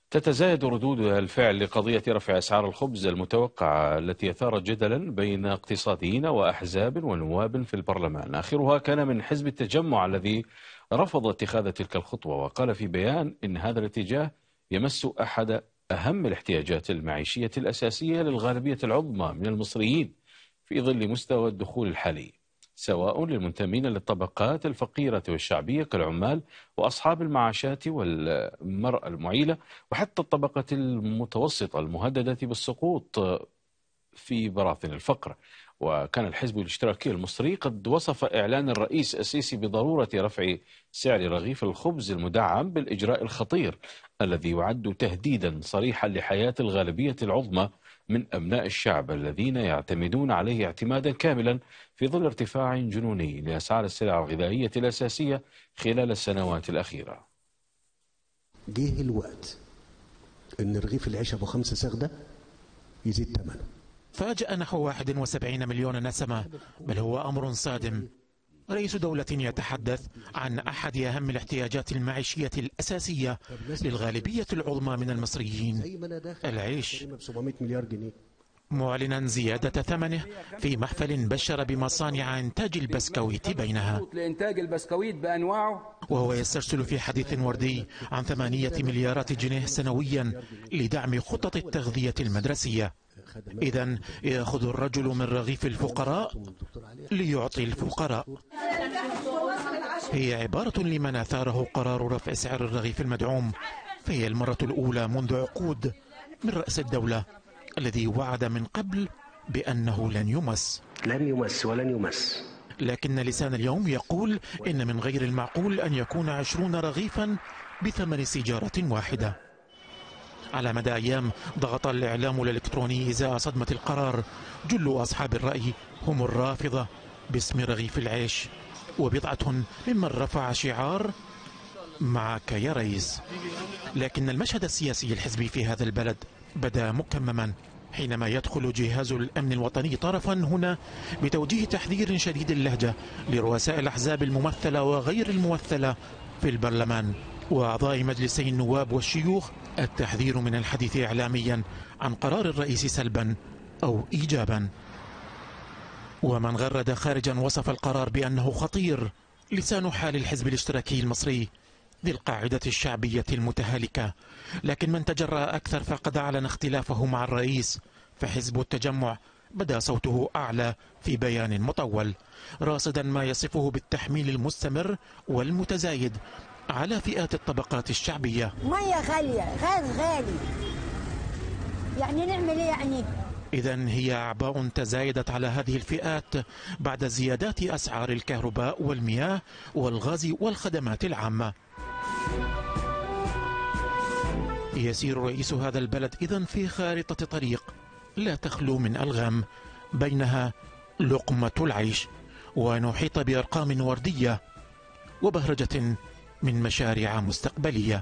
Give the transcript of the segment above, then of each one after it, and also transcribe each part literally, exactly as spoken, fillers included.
تتزايد ردود الفعل لقضية رفع أسعار الخبز المتوقعة التي أثارت جدلا بين اقتصاديين وأحزاب ونواب في البرلمان. آخرها كان من حزب التجمع الذي رفض اتخاذ تلك الخطوة، وقال في بيان إن هذا الاتجاه يمس أحد أهم الاحتياجات المعيشية الأساسية للغالبية العظمى من المصريين في ظل مستوى الدخول الحالي، سواء للمنتمين للطبقات الفقيرة والشعبية كالعمال وأصحاب المعاشات والمرأة المعيلة، وحتى الطبقة المتوسطة المهددة بالسقوط في براثن الفقر. وكان الحزب الاشتراكي المصري قد وصف إعلان الرئيس السيسي بضرورة رفع سعر رغيف الخبز المدعم بالإجراء الخطير الذي يعد تهديدا صريحا لحياة الغالبية العظمى من أبناء الشعب الذين يعتمدون عليه اعتمادا كاملا في ظل ارتفاع جنوني لأسعار السلع الغذائية الأساسية خلال السنوات الأخيرة. جه الوقت إن رغيف العيش أبو خمسة سغدة يزيد ثمنه. فاجأ نحو واحد وسبعين مليون نسمة، بل هو أمر صادم. رئيس دولة يتحدث عن أحد أهم الاحتياجات المعيشية الأساسية للغالبية العظمى من المصريين، العيش، معلنا زيادة ثمنه في محفل بشر بمصانع إنتاج البسكويت بينها، وهو يسترسل في حديث وردي عن ثمانية مليارات جنيه سنويا لدعم خطط التغذية المدرسية. إذن يأخذ الرجل من رغيف الفقراء ليعطي الفقراء. هي عبارة لمن أثاره قرار رفع سعر الرغيف المدعوم، فهي المرة الأولى منذ عقود من رأس الدولة الذي وعد من قبل بأنه لن يمس لن يمس ولن يمس. لكن لسان اليوم يقول إن من غير المعقول أن يكون عشرون رغيفا بثمن سيجارة واحدة. على مدى أيام ضغط الإعلام الإلكتروني إزاء صدمة القرار. جل أصحاب الرأي هم الرافضة باسم رغيف العيش، وبضعة ممن رفع شعار معك يا ريس. لكن المشهد السياسي الحزبي في هذا البلد بدا مكمما حينما يدخل جهاز الأمن الوطني طرفا هنا بتوجيه تحذير شديد اللهجة لرؤساء الأحزاب الممثلة وغير الممثلة في البرلمان وأعضاء مجلسي النواب والشيوخ، التحذير من الحديث إعلاميا عن قرار الرئيس سلبا أو إيجابا. ومن غرد خارجا وصف القرار بأنه خطير. لسان حال الحزب الاشتراكي المصري ذي القاعدة الشعبية المتهالكة، لكن من تجرأ أكثر فقد أعلن اختلافه مع الرئيس. فحزب التجمع بدا صوته أعلى في بيان مطول راصدا ما يصفه بالتحميل المستمر والمتزايد على فئات الطبقات الشعبية. مية غالية، غاز غالي، يعني نعمل ايه يعني؟ إذن هي أعباء تزايدت على هذه الفئات بعد زيادات أسعار الكهرباء والمياه والغاز والخدمات العامة. يسير رئيس هذا البلد إذن في خارطة طريق لا تخلو من ألغام، بينها لقمة العيش، ونحيط بأرقام وردية وبهرجة من مشاريع مستقبلية.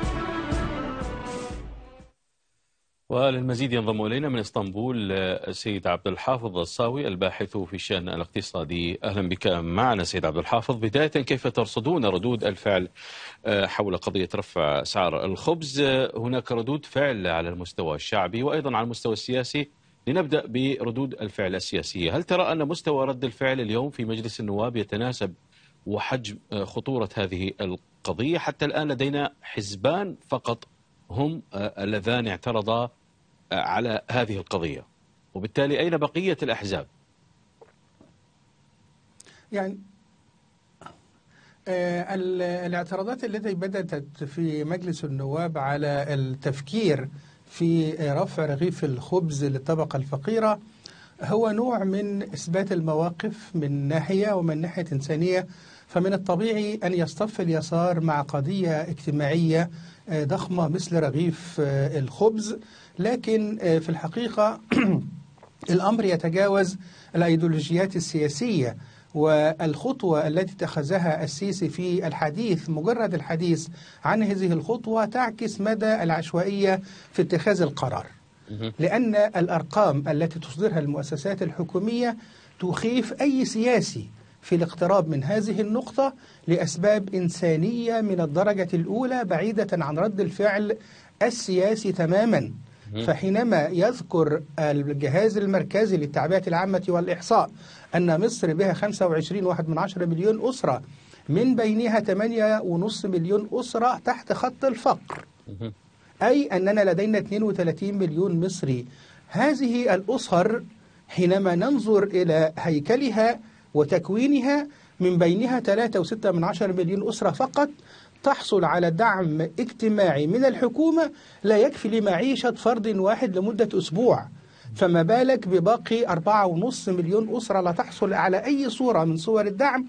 وللمزيد ينضم إلينا من اسطنبول السيد عبد الحافظ الصاوي الباحث في الشأن الاقتصادي. أهلا بك معنا سيد عبد الحافظ. بداية، كيف ترصدون ردود الفعل حول قضية رفع أسعار الخبز؟ هناك ردود فعل على المستوى الشعبي وأيضا على المستوى السياسي. لنبدأ بردود الفعل السياسية. هل ترى أن مستوى رد الفعل اليوم في مجلس النواب يتناسب وحجم خطورة هذه القضية؟ حتى الآن لدينا حزبان فقط هم اللذان اعترضا على هذه القضية، وبالتالي أين بقية الأحزاب؟ يعني آه الاعتراضات التي بدأت في مجلس النواب على التفكير في رفع رغيف الخبز للطبقة الفقيرة هو نوع من إثبات المواقف من ناحية، ومن ناحية إنسانية فمن الطبيعي أن يصطف اليسار مع قضية اجتماعية ضخمة مثل رغيف الخبز، لكن في الحقيقة الأمر يتجاوز الأيديولوجيات السياسية. والخطوة التي اتخذها السيسي في الحديث، مجرد الحديث عن هذه الخطوة تعكس مدى العشوائية في اتخاذ القرار، لأن الأرقام التي تصدرها المؤسسات الحكومية تخيف أي سياسي في الاقتراب من هذه النقطة لأسباب إنسانية من الدرجة الأولى بعيدة عن رد الفعل السياسي تماما. فحينما يذكر الجهاز المركزي للتعبئة العامة والإحصاء أن مصر بها خمسة وعشرين فاصلة واحد من عشرة مليون أسرة، من بينها ثمانية فاصلة خمسة مليون أسرة تحت خط الفقر، أي أننا لدينا اثنين وثلاثين مليون مصري. هذه الأسر حينما ننظر إلى هيكلها وتكوينها، من بينها ثلاثة فاصلة ستة من عشرة مليون أسرة فقط تحصل على دعم اجتماعي من الحكومة لا يكفي لمعيشة فرد واحد لمدة أسبوع، فما بالك بباقي أربعة فاصلة خمسة مليون أسرة لا تحصل على أي صورة من صور الدعم.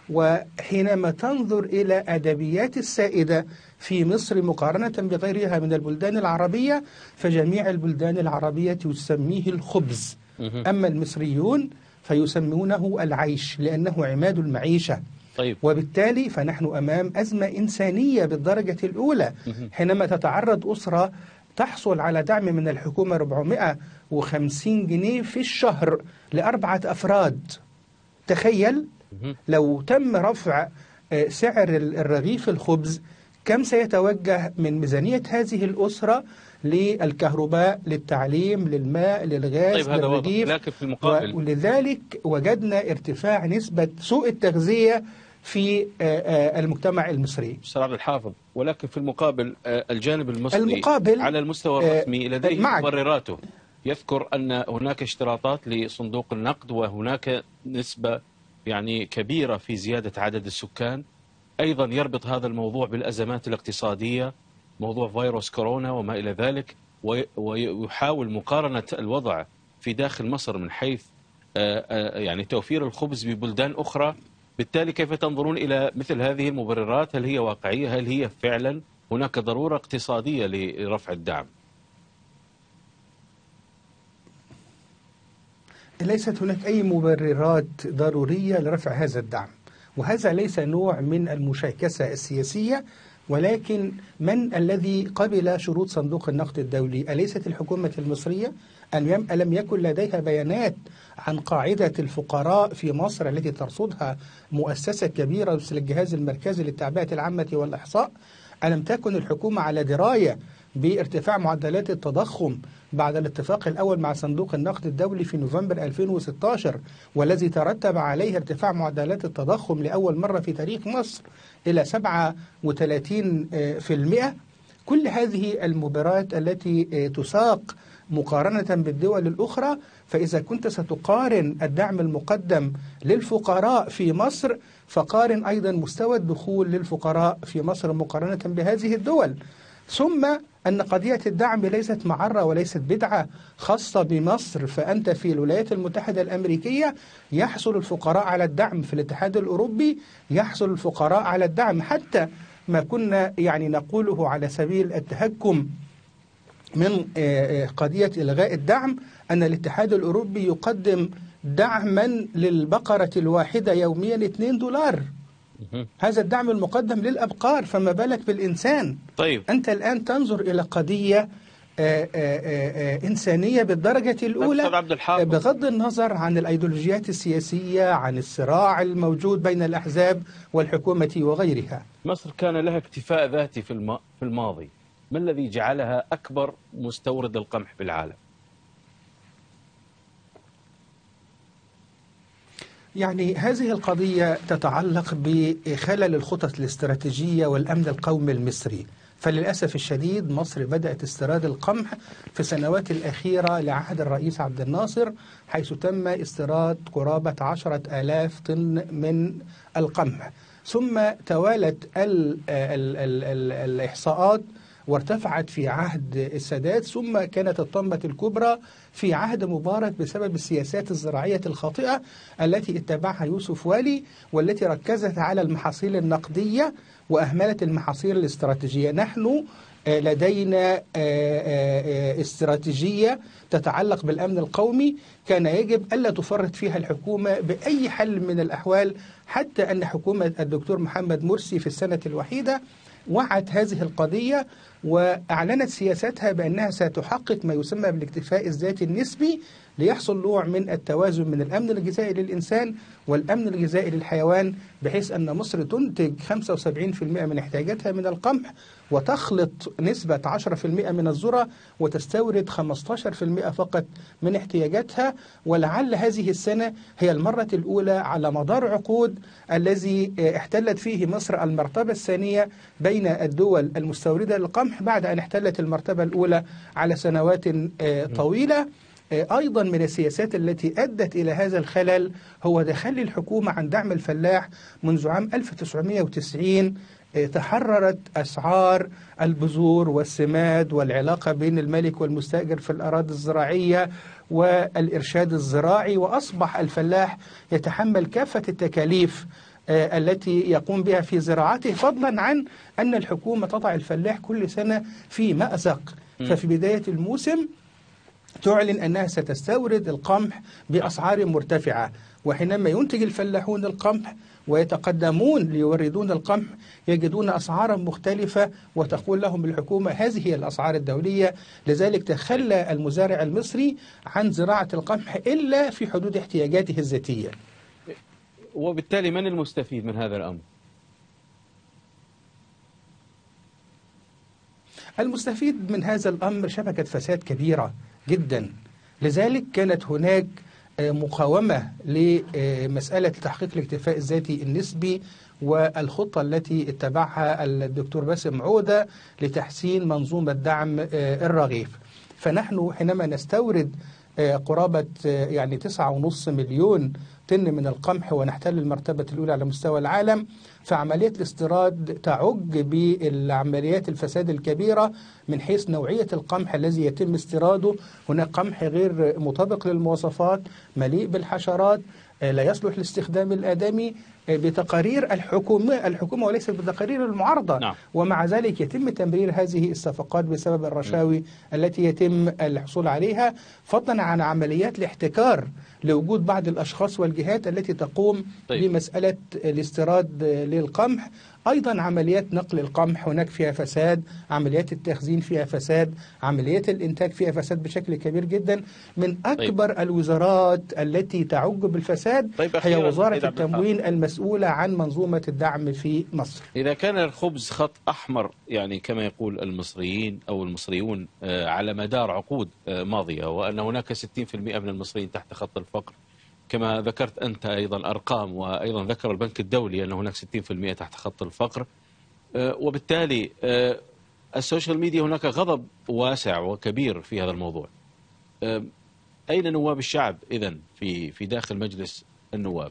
وحينما تنظر إلى أدبيات السائدة في مصر مقارنة بغيرها من البلدان العربية، فجميع البلدان العربية تسميه الخبز، أما المصريون فيسمونه العيش لأنه عماد المعيشة. طيب. وبالتالي فنحن أمام أزمة إنسانية بالدرجة الأولى حينما تتعرض أسرة تحصل على دعم من الحكومة أربعمائة وخمسين جنيه في الشهر لأربعة أفراد. تخيل لو تم رفع سعر الرغيف الخبز كم سيتوجه من ميزانية هذه الأسرة للكهرباء، للتعليم، للماء، للغاز، طيب للرغيف. لكن في المقابل ولذلك وجدنا ارتفاع نسبة سوء التغذية في المجتمع المصري. أستاذ عبد الحافظ، ولكن في المقابل الجانب المصري المقابل على المستوى الرسمي لديه معك. مبرراته، يذكر أن هناك اشتراطات لصندوق النقد، وهناك نسبة يعني كبيرة في زيادة عدد السكان. أيضا يربط هذا الموضوع بالأزمات الاقتصادية، موضوع فيروس كورونا وما إلى ذلك، ويحاول مقارنة الوضع في داخل مصر من حيث يعني توفير الخبز ببلدان أخرى. بالتالي كيف تنظرون إلى مثل هذه المبررات؟ هل هي واقعية؟ هل هي فعلا هناك ضرورة اقتصادية لرفع الدعم؟ ليست هناك أي مبررات ضرورية لرفع هذا الدعم، وهذا ليس نوع من المشاكسة السياسية، ولكن من الذي قبل شروط صندوق النقد الدولي؟ أليست الحكومة المصرية؟ ألم يكن لديها بيانات عن قاعدة الفقراء في مصر التي ترصدها مؤسسة كبيرة مثل الجهاز المركزي للتعبئة العامة والإحصاء؟ ألم تكن الحكومة على دراية بارتفاع معدلات التضخم بعد الاتفاق الأول مع صندوق النقد الدولي في نوفمبر ألفين وستة عشر، والذي ترتب عليه ارتفاع معدلات التضخم لأول مرة في تاريخ مصر إلى سبعة وثلاثين بالمئة؟ كل هذه المبررات التي تساق مقارنة بالدول الأخرى. فإذا كنت ستقارن الدعم المقدم للفقراء في مصر، فقارن أيضا مستوى الدخول للفقراء في مصر مقارنة بهذه الدول. ثم أن قضية الدعم ليست معرة وليست بدعة خاصة بمصر، فأنت في الولايات المتحدة الأمريكية يحصل الفقراء على الدعم، في الاتحاد الأوروبي يحصل الفقراء على الدعم، حتى ما كنا يعني نقوله على سبيل التهكم من قضية إلغاء الدعم، أن الاتحاد الأوروبي يقدم دعما للبقرة الواحدة يوميا اثنين دولار. هذا الدعم المقدم للأبقار، فما بالك بالإنسان؟ طيب. أنت الآن تنظر إلى قضية آآ آآ إنسانية بالدرجة الأولى، بغض النظر عن الأيديولوجيات السياسية، عن الصراع الموجود بين الأحزاب والحكومة وغيرها. مصر كان لها اكتفاء ذاتي في في الماضي، ما الذي جعلها أكبر مستورد القمح بالعالم؟ يعني هذه القضية تتعلق بخلل الخطط الاستراتيجية والأمن القومي المصري. فللأسف الشديد مصر بدأت استيراد القمح في السنوات الأخيرة لعهد الرئيس عبد الناصر، حيث تم استيراد قرابة عشرة آلاف طن من القمح، ثم توالت ال ال ال ال الإحصاءات وارتفعت في عهد السادات، ثم كانت الطامة الكبرى في عهد مبارك بسبب السياسات الزراعية الخاطئة التي اتبعها يوسف والي، والتي ركزت على المحاصيل النقدية وأهملت المحاصيل الاستراتيجية. نحن لدينا استراتيجية تتعلق بالأمن القومي كان يجب ألا تفرط فيها الحكومة بأي حل من الأحوال، حتى أن حكومة الدكتور محمد مرسي في السنة الوحيدة وعت هذه القضية وأعلنت سياستها بأنها ستحقق ما يسمى بالاكتفاء الذاتي النسبي ليحصل نوع من التوازن من الأمن الغذائي للإنسان والأمن الغذائي للحيوان، بحيث أن مصر تنتج خمسة وسبعين بالمئة من احتياجاتها من القمح، وتخلط نسبة عشرة بالمئة من الذرة، وتستورد خمسة عشر بالمئة فقط من احتياجاتها. ولعل هذه السنة هي المرة الأولى على مدار عقود الذي احتلت فيه مصر المرتبة الثانية بين الدول المستوردة للقمح بعد أن احتلت المرتبة الأولى على سنوات طويلة. أيضا من السياسات التي أدت إلى هذا الخلل هو تخلي الحكومة عن دعم الفلاح. منذ عام ألف وتسعمئة وتسعين تحررت أسعار البذور والسماد والعلاقة بين المالك والمستأجر في الأراضي الزراعية والإرشاد الزراعي، وأصبح الفلاح يتحمل كافة التكاليف التي يقوم بها في زراعته، فضلا عن أن الحكومة تضع الفلاح كل سنة في مأزق. ففي بداية الموسم تعلن أنها ستستورد القمح بأسعار مرتفعة، وحينما ينتج الفلاحون القمح ويتقدمون ليوردون القمح يجدون أسعارا مختلفة، وتقول لهم الحكومة هذه هي الأسعار الدولية. لذلك تخلى المزارع المصري عن زراعة القمح إلا في حدود احتياجاته الذاتية. وبالتالي من المستفيد من هذا الأمر؟ المستفيد من هذا الأمر شبكة فساد كبيرة جدا. لذلك كانت هناك مقاومة لمسألة تحقيق الاكتفاء الذاتي النسبي، والخطة التي اتبعها الدكتور باسم عودة لتحسين منظومة دعم الرغيف. فنحن حينما نستورد قرابة يعني تسعة ونصف مليون طن من القمح ونحتل المرتبة الأولى على مستوى العالم، فعملية الاستيراد تعج بالعمليات الفساد الكبيرة من حيث نوعية القمح الذي يتم استيراده. هناك قمح غير مطابق للمواصفات، مليء بالحشرات، لا يصلح لاستخدام الآدمي بتقارير الحكومة الحكومة وليس بتقارير المعارضة. نعم. ومع ذلك يتم تمرير هذه الصفقات بسبب الرشاوي م. التي يتم الحصول عليها، فضلا عن عمليات الاحتكار لوجود بعض الأشخاص والجهات التي تقوم طيب. بمسألة الاستيراد للقمح. أيضا عمليات نقل القمح هناك فيها فساد، عمليات التخزين فيها فساد، عمليات الإنتاج فيها فساد بشكل كبير جدا. من أكبر طيب. الوزارات التي تعج بالفساد طيب هي وزارة التموين المسؤولة عن منظومة الدعم في مصر. إذا كان الخبز خط أحمر يعني كما يقول المصريين أو المصريون على مدار عقود ماضية، وأن هناك ستين بالمئة من المصريين تحت خط الفقر كما ذكرت أنت أيضا أرقام، وأيضا ذكر البنك الدولي أن هناك ستين بالمئة تحت خط الفقر، وبالتالي السوشيال ميديا هناك غضب واسع وكبير في هذا الموضوع. أين نواب الشعب إذن في في داخل مجلس النواب؟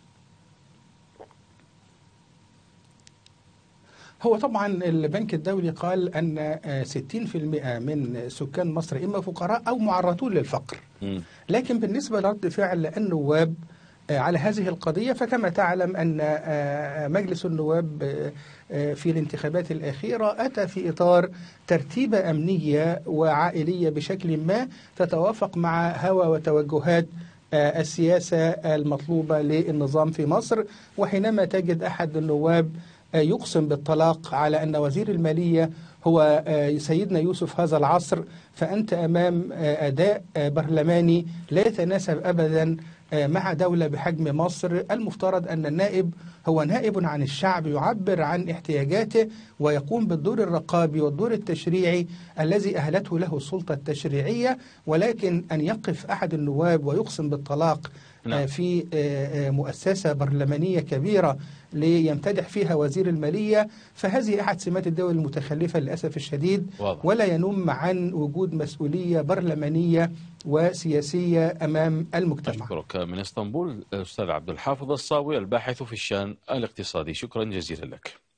هو طبعا البنك الدولي قال أن ستين بالمئة من سكان مصر إما فقراء أو معرضون للفقر. م. لكن بالنسبة لرد فعل النواب على هذه القضية، فكما تعلم أن مجلس النواب في الانتخابات الأخيرة أتى في إطار ترتيبة أمنية وعائلية بشكل ما تتوافق مع هوى وتوجهات السياسة المطلوبة للنظام في مصر. وحينما تجد أحد النواب يقسم بالطلاق على أن وزير المالية هو سيدنا يوسف هذا العصر، فأنت أمام أداء برلماني لا يتناسب أبدا مع دولة بحجم مصر. المفترض أن النائب هو نائب عن الشعب، يعبر عن احتياجاته ويقوم بالدور الرقابي والدور التشريعي الذي أهلته له السلطة التشريعية. ولكن أن يقف أحد النواب ويقسم بالطلاق نعم. في مؤسسة برلمانية كبيرة ليمتدح فيها وزير المالية، فهذه أحد سمات الدول المتخلفة للأسف الشديد. واضح. ولا ينم عن وجود مسؤولية برلمانية وسياسية أمام المجتمع. أشكرك. من اسطنبول الأستاذ عبد الحافظ الصاوي الباحث في الشأن الاقتصادي، شكرا جزيلا لك.